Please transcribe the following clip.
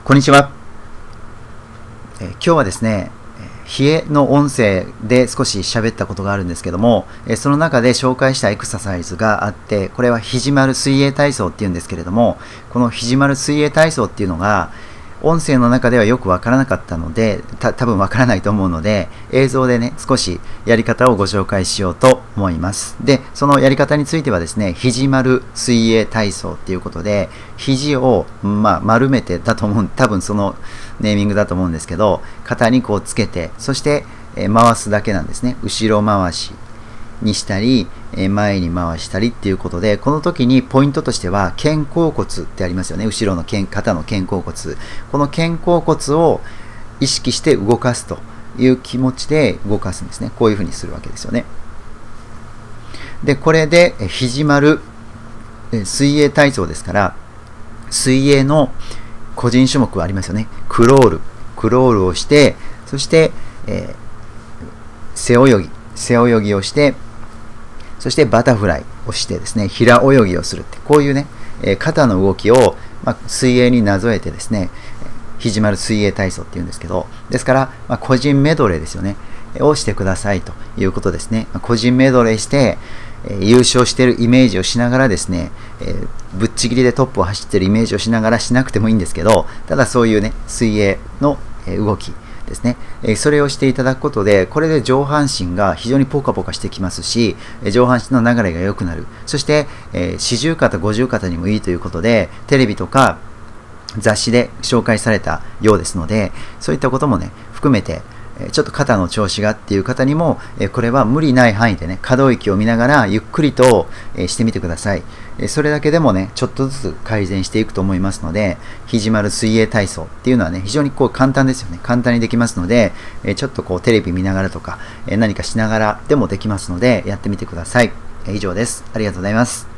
こんにちは。今日はですね、冷えの音声で少し喋ったことがあるんですけども、その中で紹介したエクササイズがあって、これは肘丸水泳体操っていうんですけれども、この肘丸水泳体操っていうのが音声の中ではよくわからなかったので、多分わからないと思うので、映像でね、少しやり方をご紹介しようと思います。で、そのやり方についてはですね、肘丸水泳体操っていうことで、肘を、丸めてだと思う、多分そのネーミングだと思うんですけど、肩にこうつけて、そして回すだけなんですね。後ろ回しにしたり、前に回したりっていうことで、この時にポイントとしては肩甲骨ってありますよね。後ろの肩の肩甲骨、この肩甲骨を意識して動かすという気持ちで動かすんですね。こういうふうにするわけですよね。で、これで肘丸水泳体操ですから、水泳の個人種目はありますよね。クロールをして、そして、背泳ぎをして、そしてバタフライをしてですね、平泳ぎをするって、こういうね、肩の動きを、水泳になぞえてですね、肘丸水泳体操っていうんですけど、ですから、個人メドレーですよね、をしてくださいということですね。個人メドレーして、優勝しているイメージをしながらですね、ぶっちぎりでトップを走っているイメージをしながらしなくてもいいんですけど、ただそういうね、水泳の動きですね、それをしていただくことで、これで上半身が非常にポカポカしてきますし、上半身の流れが良くなる。そして、四十肩、五十肩にもいいということで、テレビとか雑誌で紹介されたようですので、そういったこともね、含めて、ちょっと肩の調子がっていう方にも、これは無理ない範囲でね、可動域を見ながらゆっくりとしてみてください。それだけでもね、ちょっとずつ改善していくと思いますので、肘丸水泳体操っていうのはね、非常にこう簡単ですよね。簡単にできますので、ちょっとこうテレビ見ながらとか、何かしながらでもできますので、やってみてください。以上です。ありがとうございます。